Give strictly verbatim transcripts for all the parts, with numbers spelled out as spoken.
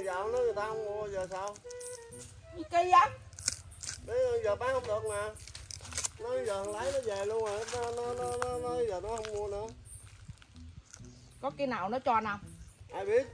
giờ nói người ta không mua giờ sao? Gì kỳ vậy? Bây giờ bán không được mà. Nói giờ lấy nó về luôn rồi, nó nó nó nó nói giờ nó không mua nữa. Có khi nào nó cho nào? Ai biết.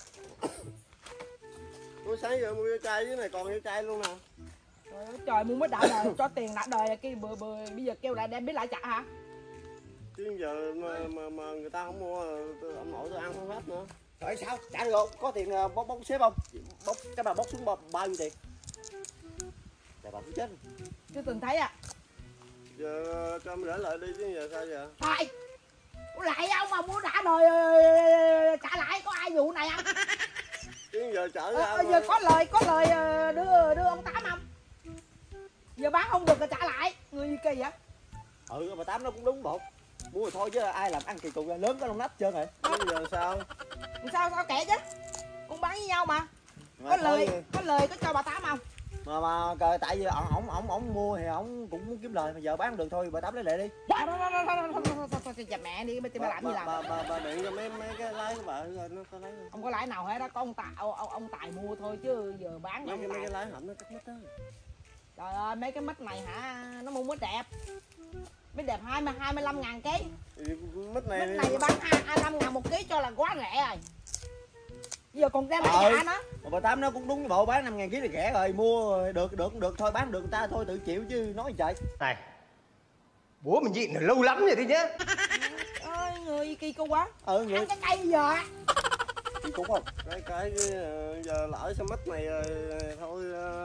Tôi sáng giờ mua cái chai dưới này còn cái chai luôn nè. Trời ơi, trời mua mới đã đời cho tiền đã đời kia bừa bừa bây giờ kêu lại đem biết lại trả hả? Chứ giờ mà, mà, mà người ta không mua tôi, ông nội tôi ăn không hết nữa. Trời sao? Trả được không? Có tiền bốc bốc xếp không? Bốc cái bà bốc xuống bao, bao nhiêu tiền? Trời bà cũng chết. Chưa từng thấy à? Giờ cho em để lại đi chứ giờ sao giờ? Thôi. Lại ông mà mua đã đời trả lại có ai vụ này không? Chứ giờ chở ờ, ra ờ, giờ có lời có lời đưa đưa ông Tám không? Giờ bán không được thì trả lại. Người gì kỳ vậy? Ừ bà Tám nó cũng đúng bộ. Mua rồi thôi chứ ai làm ăn kỳ cục ra lớn có lông nách trơn rồi. Chứ giờ sao? Sao sao kệ chứ? Cũng bán với nhau mà. Có lời có lời có cho bà Tám không? Mà mà cờ tại vì ổng ổng ổng ổng mua thì ổng cũng muốn kiếm lời mà giờ bán không được thôi bà Tám lấy lệ đi. À, đó, đó, đó, đó, đó, đó, đó, đó, chà mẹ đi, bà làm gì làm? Bà bà bà điện cho mấy mấy cái lái của bà rồi nó có lấy không? Không có lãi nào hết đó, có ông Tài ông, ông Tài mua thôi chứ giờ bán mấy ông cái mấy Tài. cái lái hỏng nó cắt mất đó. Trời ơi mấy cái mít này hả, nó mua mít đẹp. Mít đẹp hai mươi hai mươi lăm ngàn ký. Mít này Mít này bán hai mươi lăm ngàn một ký cho là quá rẻ rồi. Giờ còn đem lại ừ. giá nữa. Mà bà Tám nó cũng đúng bộ bán năm ngàn ký là rẻ rồi, mua được được cũng được thôi, bán được người ta thôi tự chịu chứ nói gì trời. Này, bố mình nhịn lâu lắm rồi đấy nhá. Ơi người kỳ cục quá. Ừ người ăn cái cây giờ á. kỳ cục không? cái cái giờ lỡ sao mít này thôi.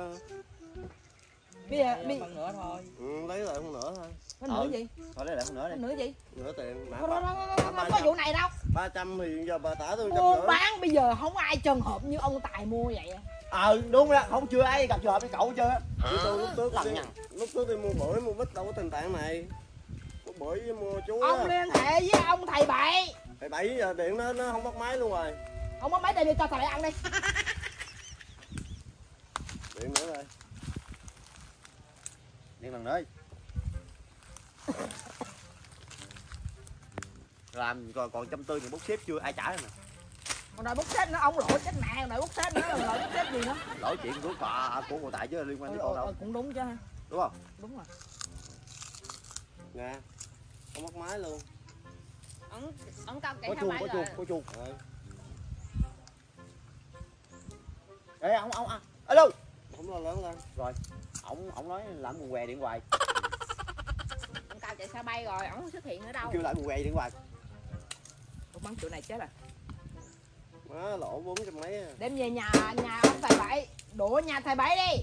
Bây giờ bây bằng nữa thôi. Ừ, lấy lại không nữa thôi. có nửa gì? Thôi lấy lại không nữa đi. Nửa gì? Nửa tiền. Đâu, đâu, đâu, đâu, đâu, có vụ này đâu. ba trăm thì giờ bà tả tôi Mua trăm bán bây giờ không ai trường hợp như ông Tài mua vậy. Ờ à, đúng đó, không chưa ai gặp trường hợp với cậu chưa. Tôi lúc trước Lằng đi, nhằng. lúc trước đi mua bưởi mua mít đâu có tình trạng này. Mua bưởi với mua chú Ông á. liên hệ với ông thầy bậy. Thầy bảy giờ điện nó nó không bắt máy luôn rồi. Ông có mấy đây đi cho thầy bậy ăn đi. Điện nữa rồi. Điện lần nữa đi. Làm còn còn trăm tư thì bốc xếp chưa ai trả nữa. Còn đòi bốc xếp nữa, ông lỗi chết mẹ, đòi bốc xếp nữa, đòi bốc xếp gì nữa. Lỗi chuyện của bà của cô Tại chứ liên quan đến con đâu. Cũng đúng chứ. Đúng không? Đúng rồi. Nè. Không bắt máy luôn. Ông ông cao kỹ Có hai chuông, bảy có rồi. chuông, có chuông. Rồi. Ê ông ông à. Alo. Không lo lớn lên. Rồi. Ổng ổng nói làm quần què điện hoài. Ông cao chạy xe bay rồi, ông không xuất hiện ở đâu. Kêu lại quần què điện hoài. Ông bắn chỗ này chết rồi. Má lỗ bốn trăm mấy. Đem về nhà nhà ông thầy bảy, đổ nhà thầy bảy đi.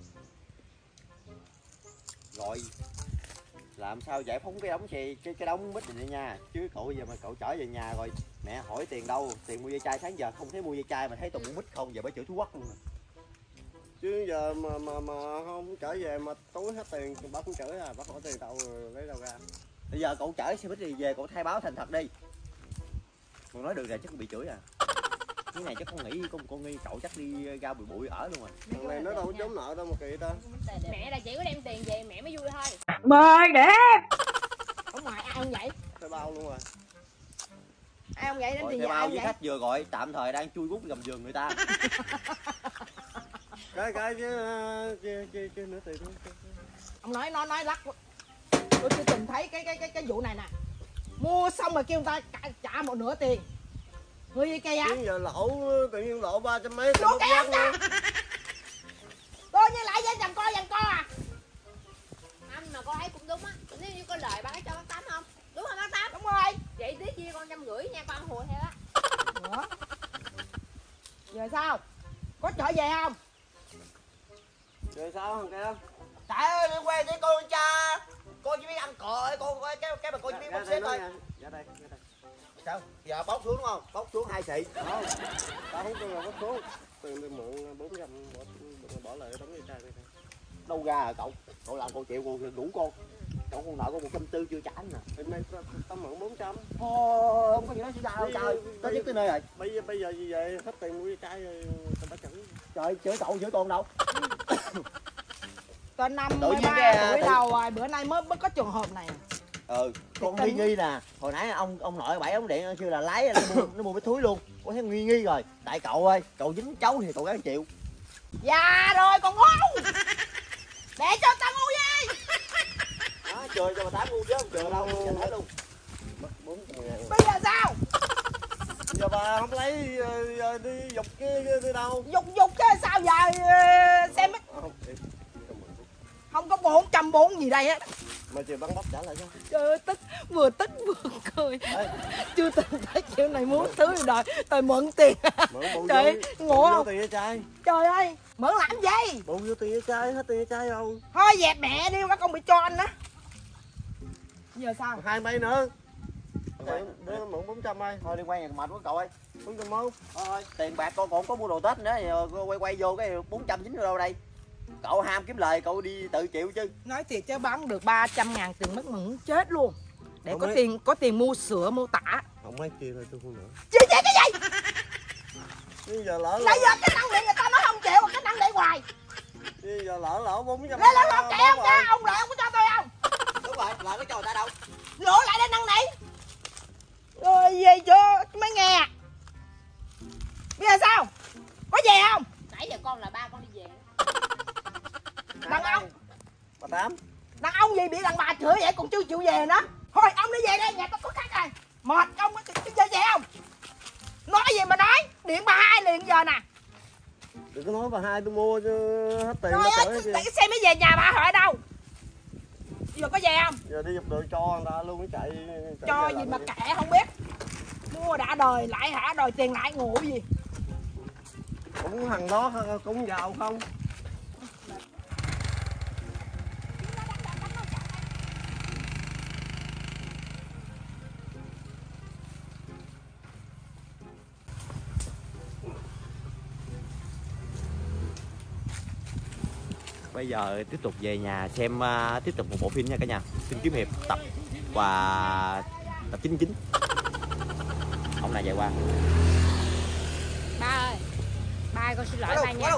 Rồi. Làm sao giải phóng cái đống xe cái cái đống mít này nha. Chứ cậu giờ mà cậu trở về nhà rồi mẹ hỏi tiền đâu, tiền mua dây chai sáng giờ không thấy mua dây chai mà thấy toàn mua mít không, giờ mới chửi Thú Quốc luôn. Chứ giờ mà mà mà không trở về mà túi hết tiền bác cũng chửi à, bác hỏi tiền đâu rồi lấy đâu ra. Bây giờ cậu chở xe mít đi về cậu thay báo thành thật đi. Còn nói được rồi chắc cũng bị chửi à. Cái này chắc không nghĩ con con nghi cậu chắc đi ra bụi bụi ở luôn rồi. Thằng này nó đâu có trốn nợ đâu mà kỳ ta. Mẹ là chỉ có đem tiền về mẹ mới vui thôi. Mời để. Ông ngoài ai không vậy? Thuê bao luôn rồi. Ai không vậy đem Rồi tiền thuê về bao ai với vậy? khách vừa gọi tạm thời đang chui rút gầm giường người ta. Cái cái chứ chứ chứ, chứ nữa tiền thôi. Ông nói nói nói lắc. Tôi chưa từng thấy cái cái cái cái vụ này nè. Mua xong rồi kêu người ta trả, trả một nửa tiền. Người gì kia vậy? Chứ giờ lỗ tự nhiên lỗ ba trăm mấy. Lỗ cái ông ta. Tôi như lại với dằn co dằn co à. Anh mà con thấy cũng đúng á. Nếu như có lời bác cho bác Tám không? Đúng không bác Tám? Đúng rồi. Vậy tí chia con trăm rưỡi nha con hùa theo á. Ủa? Giờ sao? Có trở về không? Rồi sao thằng kia? Trời ơi liên quan với con cha. Con chỉ biết ăn còi, con cái cái mà con chỉ biết bốc xếp thôi. Dạ đây, dạ đây. Sao? Giờ bóc xuống đúng không? Bóc xuống hai xị. Không. Tao không cho là bóc xuống. Tiền tôi mượn bốn trăm bỏ bỏ lại đóng dây chai đây. Đâu ra hả cậu? Cậu làm cậu chịu còn đủ con. Cậu còn nợ con một trăm tư chưa trả nè. Hôm nay tao mượn bốn trăm. Ồ, không có gì nói xảy ra đâu trời. Tới nhất tới nơi rồi. Bây giờ bây giờ gì vậy? Hết tiền mua dây chai rồi tao bắt chửi. Trời, chửi cậu chửi con đâu? Tên năm Tự mươi nhiên ba cái, tuổi tự- đầu rồi, bữa nay mới mới có trường hợp này. Ừ, con Thì nghi tính- nghi nè. Hồi nãy ông ông nội bảy ông điện kêu là lái nó mua nó mua cái thúi luôn. có thấy nghi nghi rồi. Tại cậu ơi, cậu dính cháu thì cậu gắng chịu. Già rồi còn ngu. Để cho tao ngu đi. Đó, chơi cho mà tám ngu chứ không chơi đâu, nhìn thấy luôn. Mất bốn trăm ngàn. Bây giờ sao? Giờ bà không lấy giờ đi dục cái đi đâu? Dục dục chứ sao giờ xem ít. Không có bốn trăm bốn gì đây á. Mà chị bắn bóc trả lại cho. Trời ơi, tức vừa tức vừa cười. Ê. Chưa từng thấy kiểu này muốn thứ đời tôi mượn tiền. Mượn bù Trời ngộ không? tiền với trai. Trời ơi, mượn làm gì? Bù vô tiền với trai, hết tiền với trai đâu. Thôi dẹp mẹ đi các con bị cho anh đó. Giờ sao? Hai mấy nữa. Đưa mượn bốn trăm ơi. Thôi đi quay nhà mệt quá cậu ơi. bốn trăm mốt. Thôi, tiền bạc con còn có mua đồ Tết nữa, giờ quay quay vô cái bốn trăm dính ở đâu đây. Cậu ham kiếm lời, cậu đi tự chịu chứ. Nói thiệt chứ bán được ba trăm ngàn tiền mất mừng chết luôn. Để Không có biết. tiền có tiền mua sữa mua tả. Không mấy chia thôi tôi không nữa. Chia chia cái gì? Bây giờ lỡ Nãy giờ cái năng điện người ta nói không chịu, cái năng để hoài. bây giờ lỡ lỡ bốn trăm. Lấy lấy không kệ không nha, ông lại ông có cho tôi không? Đúng rồi, lại có cho người ta đâu. Lỗ lại đây năng nỉ. Rồi về cho mới nghe. Bây giờ sao? Có về không? Nãy giờ con là ba con đi về. Đàn ông, Bà Tám. đàn ông gì bị đàn bà chửi vậy còn chưa chịu về nữa. Thôi ông đi về đây, nhà tôi có khách rồi. Mệt ông chơi về không? Nói gì mà nói, điện bà hai liền giờ nè. Đừng có nói bà hai tôi mua cho hết tiền. Rồi nó á, chửi để xem mới về nhà bà hỏi ở đâu. Giờ có về không? giờ đi giục đồ cho người ta luôn nó chạy, chạy Cho chạy gì làm mà kệ không biết. Mua đã đời lại hả, đòi tiền lại ngủ gì. cũng thằng đó cũng giàu không. Bây giờ tiếp tục về nhà xem uh, tiếp tục một bộ phim nha cả nhà. Phim kiếm hiệp tập và tập chín mươi chín. Ông này chạy qua. Ba ơi, ba ơi, con xin lỗi ba nha.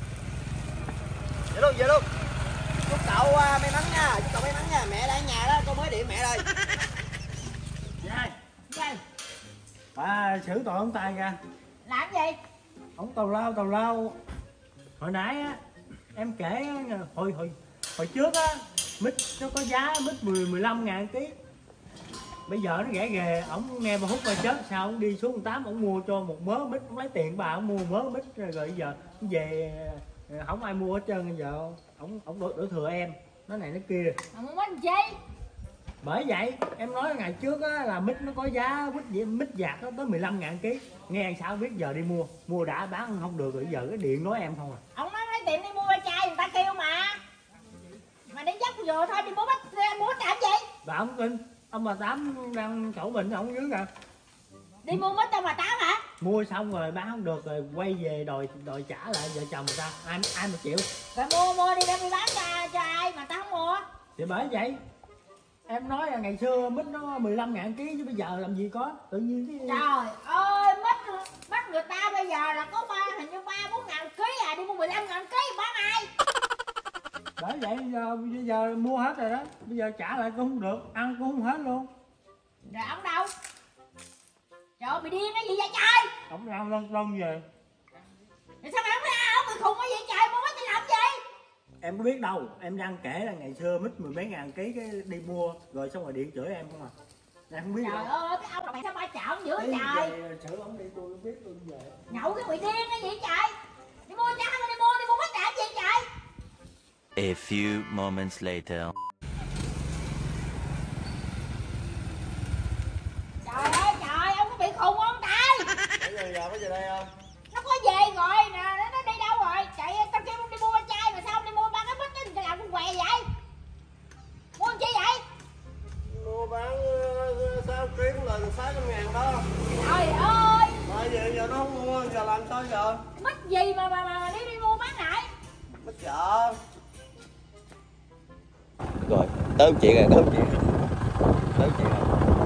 Về luôn, về luôn. Chúc cậu uh, may mắn nha, chúc cậu may mắn nha. Mẹ đang ở nhà đó, con mới điện mẹ đây. Trai, Gì? à, xử tội ông Tài kìa. Làm gì? Ông tào lao tào lao. Hồi nãy á, em kể á, hồi hồi hồi trước á, mít nó có giá mít mười mười lăm ngàn ký. Bây giờ nó rẻ ghê, ổng nghe bà hút bà chết sao ổng đi xuống tám ổng mua cho một mớ mít, ổng lấy tiền bà ổng mua mớ mít rồi, rồi giờ về không ai mua hết trơn. Giờ ổng ổng đổ, đổ thừa em, nó này nó kia. Mà muốn bánh chi? Bởi vậy em nói ngày trước á, là mít nó có giá mít mít dạt nó tới mười lăm ngàn ký. Nghe sao biết giờ đi mua, mua đã bán không được rồi giờ cái điện nói em không à. Ông nói lấy tiền đi mua ba chai người ta kêu mà. Mà đi dắt vừa thôi đi mua bách mua bách làm gì? Bà không tin, ông bà Tám đang chỗ bệnh ông dưới kìa. Đi mua bách cho bà Tám hả? Mua xong rồi bán không được rồi quay về đòi đòi trả lại vợ chồng người ta, ai ai mà chịu. Rồi mua mua đi đem đi bán cho, cho ai mà tao không mua. Thì bởi vậy em nói là ngày xưa mít nó mười lăm ngàn ký chứ bây giờ làm gì có tự nhiên cái. Trời ơi, mít bắt người ta bây giờ là có ba hình như ba bốn ngàn ký à, đi mua mười lăm ngàn ký bán ai? Bởi vậy giờ bây giờ mua hết rồi đó, bây giờ trả lại cũng không được, ăn cũng không hết luôn. Rồi ông đâu? Trời ơi, bị điên cái gì vậy trời? Ông đang lon lon về. Rồi sao mày không ra, ông bị khùng cái gì trời, mua bách đi làm gì? Em có biết đâu, em đang kể là ngày xưa mít mười mấy ngàn ký cái đi mua rồi xong rồi điện chửi em không à. Em không biết Trời đâu. ơi, cái ông là mày sao ba chợ ông dữ Ê, trời? về xử ông đi tôi không biết tôi về. Nhậu cái bị điên cái gì trời? Đi mua cho đi mua, đi mua bách làm gì trời? A few moments later. Trời ơi trời, ông có bị khùng không trời? Bây giờ giờ có về đây không? Nó có về rồi nè, nó, nó đi đâu rồi? Chạy tao kêu ông đi mua ba chai mà sao ông đi mua ba cái bít đó, thì làm con què vậy? Mua làm chi vậy? Mua bán uh, sao kiếm là sáu trăm ngàn đó. Trời ơi, Mà giờ giờ nó không mua, giờ làm sao giờ? bít gì mà mà mà, mà đi đi mua bán lại? Mất chợ. Rồi, tới ông chị rồi, tới ông chị rồi. Tới ông chị rồi.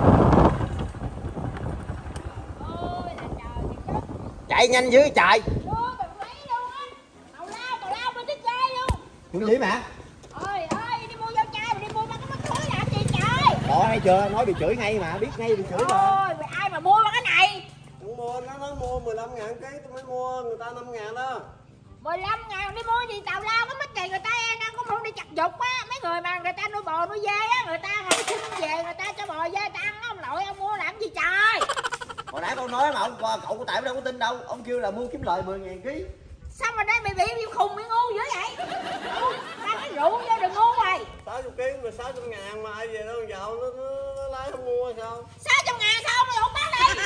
Ôi là trời thì chết. Chạy nhanh dưới trời. Mua tao lấy luôn á. Tào lao, tào lao bên đít dây luôn. Chuyện gì mà? Ôi ơi, đi mua dao chai mà đi mua ba cái bít thối làm gì trời? Bỏ hay chưa? Nói bị chửi ngay mà, biết ngay bị chửi mà. Ôi, ai mà mua ba cái này? Không mua, nó nó mua mười lăm ngàn ký tôi mới mua, người ta năm ngàn đó. mười lăm ngàn đi mua gì tào lao, cái mít này người ta đang cũng không đi chặt dục á. Mấy người mà người ta nuôi bò nuôi dê á, người ta hồi sinh về người ta cho bò dê ta ăn, ông nội ông mua làm gì trời. Hồi nãy con nói mà ông cậu của Tại đâu có tin đâu, ông kêu là mua kiếm lời mười ngàn ký. Sao mà đây mày bị bị khùng bị ngu dữ vậy? Tao cái rượu vô đừng ngu mày. sáu mươi ký mà sáu trăm ngàn mà ai về nó giàu nó, nó, nó lái không mua sao? sáu trăm ngàn sao mày không bán đi?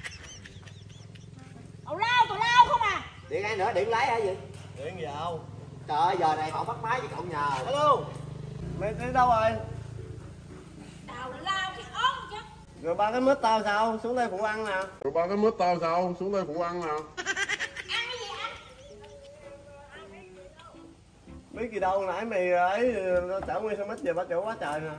Tào lao tào lao không à. Điện ai nữa, điện lái hả gì? Điện vào. Trời ơi, giờ này họ bắt máy với cậu nhờ. Alo, mày đi đâu rồi? Tào lao cái ốm chứ. Rồi ba cái mít tao sao? Xuống đây phụ ăn nè. Rồi ba cái mít tao sao? Xuống đây phụ ăn nè. Ăn cái gì ăn? Biết gì đâu, nãy mày ấy chở nguyên xe mít về ba chỗ quá trời nè.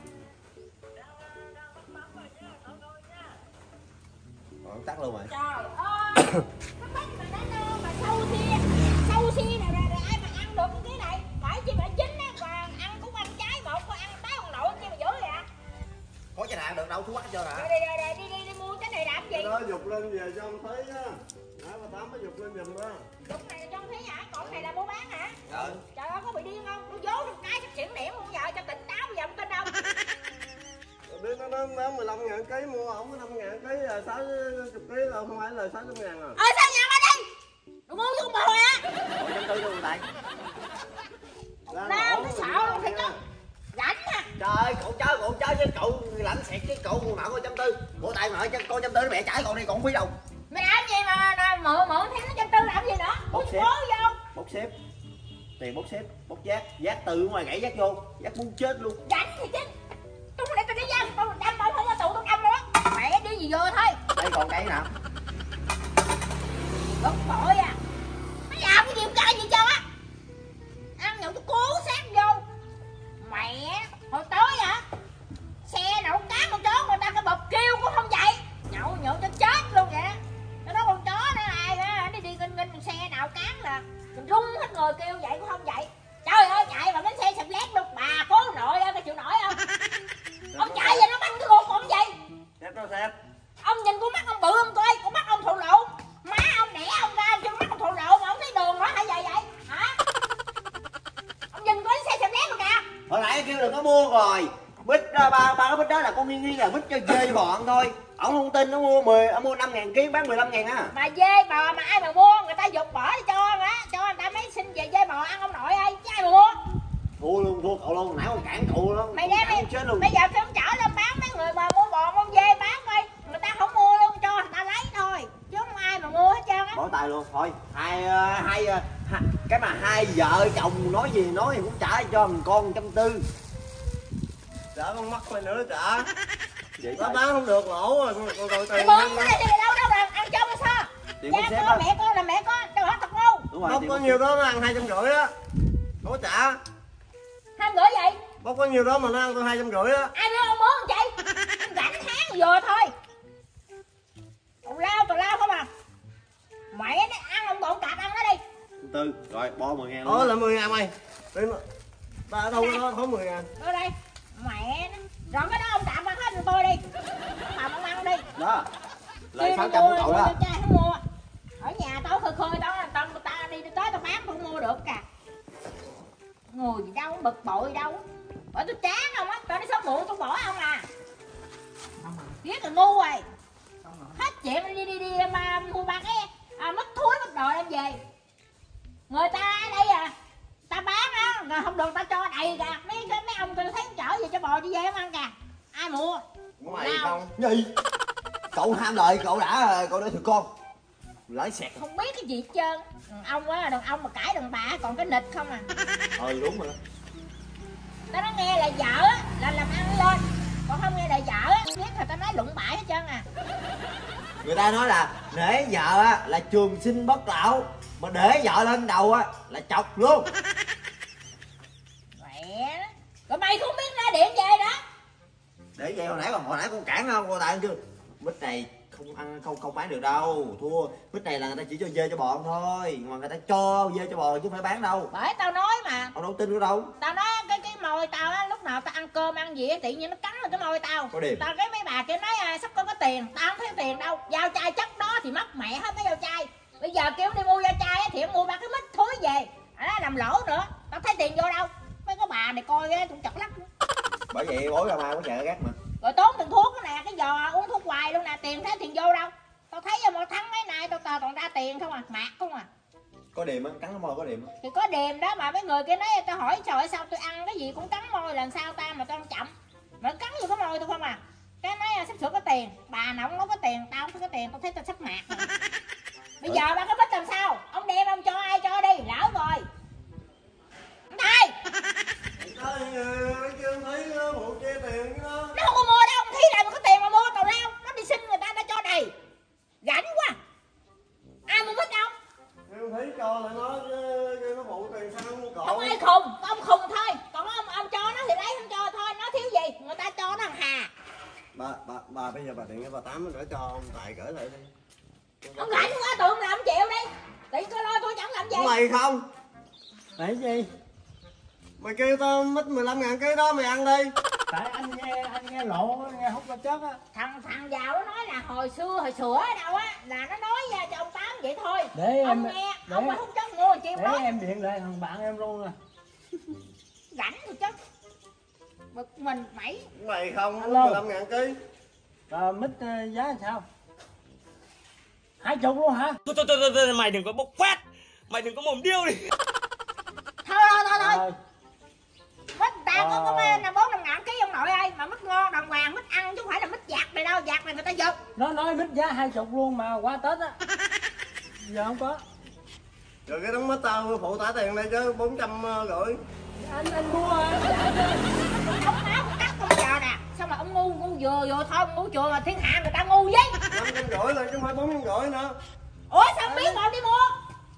Còn tắt luôn rồi. Trời ơi, cái bánh mà nó nơ mà sâu xia, sâu xia này rồi ai mà ăn được cái này? Phải chi mà chín á, và ăn cũng ăn trái một, có ăn tái ông nội chi mà dữ vậy ạ? Có cái nào được đâu, thú quắc cho Rồi hả? đi, đi, đi, đi, đi, đi mua cái này làm gì? Đó dục lên về cho ông thấy á. Nãy bà Tám mới dục lên giùm đó. Lúc này là cho ông thấy hả? Còn cái này là mua bán hả? Trời. Trời ơi, có bị điên không? Nó vố trong cái sắp chuyển điểm không giờ cho tỉnh táo bây giờ không tin đâu. Biết nó nó nó mười lăm ngàn ký mua ổng có năm ngàn ký là sáu mươi ký là không phải là sáu trăm ngàn à. Ơi sao nhà ba đi? Đồ ngu với con bò á. Ủa, trăm tư luôn Tại. Nào tôi sợ luôn thiệt chứ. Rảnh hả? Trời ơi, cậu chơi, cậu chơi với cậu lạnh xẹt với cậu người mạo con trăm tư. Bộ Tại nội cho con trăm tư nó mẹ trả còn này còn phí đâu. Mày làm gì mà, mà mượn mượn thêm nó trăm tư làm gì nữa? Bốc Bút xếp. cố vô. Bốc xếp. Tiền bốc xếp, bốc giác, giác từ ngoài gãy giác vô, giác muốn chết luôn. Rảnh thì chứ. Tôi để tôi đi dâm, tôi đâm ông không có tụ tôi đâm luôn á. Mẹ đi gì vô thôi. Đây còn cái nào? Bực bội à. Mày làm cái gì cay gì cho á? Ăn nhậu tôi cố sát vô. Mẹ, hồi tối hả? Xe đậu cá con chó người ta cái bập kêu cũng không vậy. Nhậu nhậu cho chết luôn vậy. Cái đó con chó nó ai á, đi đi nghinh nghinh xe đậu cán là mình rung hết người kêu vậy cũng không vậy. Trời ơi chạy vào bánh xe sập lét luôn, bà cố nội ơi, cái chịu nổi không? Ông chạy về nó banh cái ruột còn gì? Xếp đó xếp. Ông nhìn con mắt ông bự không coi, con mắt ông thụ lộ. Má ông đẻ ông ra cho mắt ông thụ lộ mà ông thấy đường nó hay vậy vậy? Hả? Ông nhìn coi xe sập lét rồi kìa. Hồi nãy kêu đừng có mua rồi. Bít ba ba cái bít đó là con nghi nghi là bít cho dê cho bò ăn thôi. Ông không tin nó mua mười, ông mua năm ngàn ký bán mười lăm ngàn á. Mà dê bò mà ai mà mua, người ta dục bỏ đi cho á, cho người ta mấy xin về dê bò ăn ông nội ơi, chứ ai mà mua. Thua luôn, thua cậu luôn, nãy con cản cậu luôn. Mày đem đi, chết luôn. bây giờ phải chở lên bán mấy người mà mua bò mua dê bán coi, người ta không mua luôn, cho người ta lấy thôi, chứ không ai mà mua hết trơn á. Bỏ tay luôn, thôi hai hai hai cái mà hai vợ chồng nói gì nói thì cũng trả cho thằng con trăm tư. Trả con mắt mày nữa trả. Vậy Nó thôi. bán không được lỗ rồi, còn còn Mày tiền. mượn cái này thì đâu đâu là ăn cho mà sao? Tiền Cha bốc xếp con á. mẹ con là mẹ con, đâu hết thật ngu. Đúng rồi, Bốc tiền có bốc nhiều xếp. đó nó ăn hai trăm rưỡi á. Không có trả. Ham gửi vậy? Bốc có nhiều đó mà nó ăn tôi hai trăm rưỡi á. Ai đưa ông muốn không chị? Anh rảnh tháng vừa thôi. Tào lao tào lao không à? Mẹ nó ăn ông bộn cạp ăn nó đi. Tư, rồi bo mười ngàn luôn. Đó là mười ngàn mày. Ta ở đâu có có mười ngàn. Đưa đây. Mẹ nó. Rồi cái đó ông tạm ăn hết rồi tôi đi. Mà ông ăn đi. Đó. Kia Lại đi sáu trăm mua, của cậu mua đó. cho cha không mua. Ở nhà tao khơi khơi tao tao ta đi tới tao bán không mua được cả. Ngồi gì đâu bực bội đâu. Bởi tôi chán không á, tao đi sớm muộn tôi bỏ ông à. Biết là ngu rồi. Hết chuyện đi đi đi mà mua ba cái à, mất thúi mất đồ đem về. Người ta ở đây à, ta bán á, rồi không được ta cho đầy kìa. Mấy mấy ông tôi thấy chở về cho bò cho dê không ăn kìa. Ai mua? Của mày Nào. không? Gì? Cậu ham lời, cậu đã cậu đã thưa con. Lái xẹt. Không biết cái gì hết trơn. Đàn ông á, đàn ông mà cãi đàn bà còn cái nịch không à. Ừ đúng rồi. Tao nói nghe lời vợ á là làm ăn lên, còn không nghe lời vợ á biết là tao nói lụng bại hết trơn à. Người ta nói là để vợ á là trường sinh bất lão, mà để vợ lên đầu á là chọc luôn. Mẹ nó. Rồi mày cũng biết ra điện về đó. Để vậy hồi nãy còn hồi nãy con cản không, cô tại chưa? Mít này không ăn không không bán được đâu, thua. Mít này là người ta chỉ cho dê cho bò ăn thôi, mà người ta cho dê cho bò chứ không phải bán đâu. Bởi tao nói mà. Ông đâu tin nữa đâu. Tao nói cái cái môi tao á, lúc nào tao ăn cơm ăn gì á tự nhiên nó cắn vào cái môi tao. Có điểm. Tao cái mấy bà kia nói à, sắp có có tiền, tao không thấy tiền đâu, giao chai chất đó thì mất mẹ hết mấy dao chai. Bây giờ kêu đi mua dao chai thì mua ba cái mít thối về, đó làm lỗ nữa. Tao thấy tiền vô đâu. Mấy cái bà này coi cũng chật lắm. Bởi vậy bố ra mai có chợ gác mà. Rồi tốn tiền thuốc nè, cái giò uống thuốc hoài luôn nè, tiền thấy tiền vô đâu. Tao thấy một tháng mấy nay tao tao toàn ra tiền không à, mạt không à. Có điềm á, cắn cái môi có điềm á. Thì có điềm đó mà mấy người kia nói tao hỏi trời sao tôi ăn cái gì cũng cắn môi làm sao ta mà tao ăn chậm. Mà cắn vô cái môi tôi không à. Cái nói sắp sửa có tiền, bà nào cũng nói có tiền, tao không có tiền, tao thấy tao sắp mạt. Bây giờ ba cái bích làm sao? Ông đem ông cho ai cho đi, lỡ rồi. Ông Thầy. Thấy chưa thấy bộ chia tiền đó. Nó không có mua đâu, ông Thi làm mà có tiền mà mua tào lao. Nó đi xin người ta nó cho đầy. Rảnh quá. Ai mua bích đâu? Em thấy cho lại nó chứ nó bộ tiền sao không cọ. Không ai khùng, ông khùng thôi. Còn ông ông cho nó thì lấy, không cho thôi, nó thiếu gì, người ta cho nó thằng hà. Bà bà bà bây giờ bà điện cho bà Tám gửi cho ông Tài gửi lại đi. Ông rảnh quá tụi ông làm chịu đi. Tự cứ lo tôi chẳng làm gì. Mày không? Tại gì? Mày kêu tao mất mười lăm ngàn cái đó mày ăn đi. Tại anh nghe anh nghe lộ nghe hút qua chết á. Thằng thằng giàu nó nói là hồi xưa hồi sữa ở đâu á là nó nói ra cho ông Tám vậy thôi. Để ông em nghe để, ông mà hút chất mua chịu để nói. em điện lại thằng bạn em luôn nè. Rảnh thì chứ. Bực mình mày. Mày không, Alo. mười lăm ngàn ký. Rồi mít uh, giá sao? Hai chục luôn hả? Thôi thôi thôi, thôi mày đừng có bốc phát, mày đừng có mồm điêu đi. Thôi thôi thôi thôi. Rồi. Mít ta Ờ. có có năm bốn năm ngàn ký ông nội ơi, mà mít ngon đàng hoàng, mít ăn chứ không phải là mít giặt này đâu, giặt này người ta giật. Nó nói mít giá hai chục luôn mà qua Tết á. Giờ không có. Rồi cái đống mít tao phụ tả tiền đây chứ bốn trăm gửi. Anh anh mua hả? Ông máu cắt con giờ nè, xong mà ông ngu ngu vừa vừa thôi, ông ngu chùa mà thiên hạ người ta ngu với. năm trăm gửi là chứ không phải bốn trăm gửi nữa. Ủa sao biết mà ông đi mua?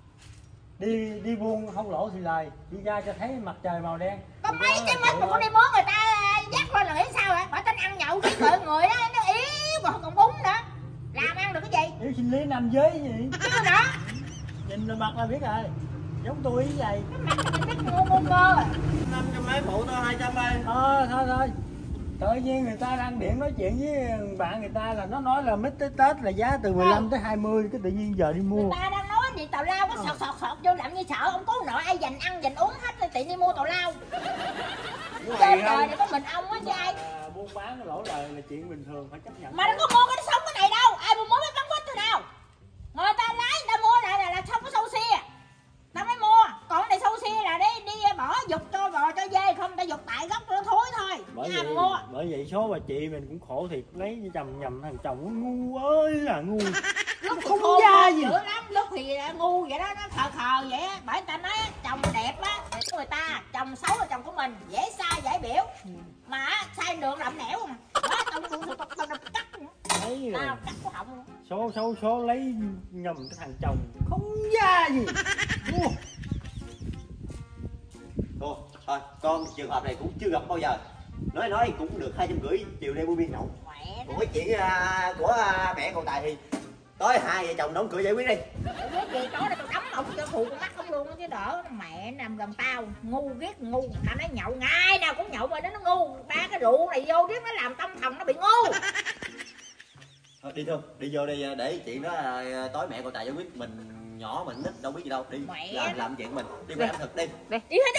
Đi đi buôn không lỗ thì lời, đi ra cho thấy mặt trời màu đen. Có mấy cái mít mà con đi mướn người ta dắt lên là nghĩ sao hả? Bà tính ăn nhậu cái cỡ người đó nó yếu mà không còn bún nữa. Làm ăn được cái gì? Yếu sinh lý nam giới gì? Chứ đó. Nhìn là mặt là biết rồi. Giống tôi như vậy. Cái mặt mình biết ngu ngu ngơ. Năm trăm mấy phụ tao hai trăm đây. Thôi thôi thôi. Tự nhiên người ta đang điện nói chuyện với bạn người ta là nó nói là mít tới Tết là giá từ mười lăm tới hai mươi, cái tự nhiên giờ đi mua. Người ta đang nói gì tào lao có sọt sọt sọt vô làm như sợ ông có nội ai dành ăn dành uống hết nên tiện đi mua tào lao. Trên đời này có mình ông á chứ ai. À, buôn bán cái lỗ lời là chuyện bình thường phải chấp nhận. Mà nó có mua cái sống cái này đâu, ai mà mua mấy bắn quýt thôi nào. Người ta lái người ta mua này là, là không có sâu xia. Tao mới mua, còn cái này sâu xia là đi đi bỏ dục cho bò cho dê không, ta dục tại gốc nó thối thôi. Bởi ai vậy, mà mua. bởi vậy số bà chị mình cũng khổ thiệt, lấy với chồng nhầm thằng chồng nó ngu ơi là ngu. Lúc thì không khôn ra ngoan gì. dữ lắm, lúc thì ngu vậy đó, nó khờ khờ vậy á. Bởi người ta nói chồng đẹp á, để người ta, chồng xấu là chồng của mình, dễ sai dễ biểu. Mà sai đường lậm nẻo mà. Đó, tao tao tao tao tao cắt. Lấy rồi. Tao cắt cổ họng. Số số số lấy nhầm cái thằng chồng không ra gì. Ngu. Thôi, thôi, con trường hợp này cũng chưa gặp bao giờ. Nói nói cũng được hai trăm rưỡi chiều nay mua bia nhậu. Mẹ Còn cái chuyện à, của à, mẹ cậu Tài thì tới hai vợ chồng đóng cửa giải quyết đi. cái gì đó là tao đấm ông cho phụ con mắt ông luôn chứ đỡ. Mẹ nằm gần tao ngu ghét ngu. Tao nói nhậu ngày nào cũng nhậu mà nó ngu. Ba cái rượu này vô riết nó làm tâm thần nó bị ngu. Thôi đi Thương, đi vô đi để chuyện đó à, tối mẹ cậu Tài giải quyết. Mình nhỏ mình nít đâu biết gì đâu. Đi Mẹ. làm làm chuyện mình, đi quay ẩm thực đi. Đi đi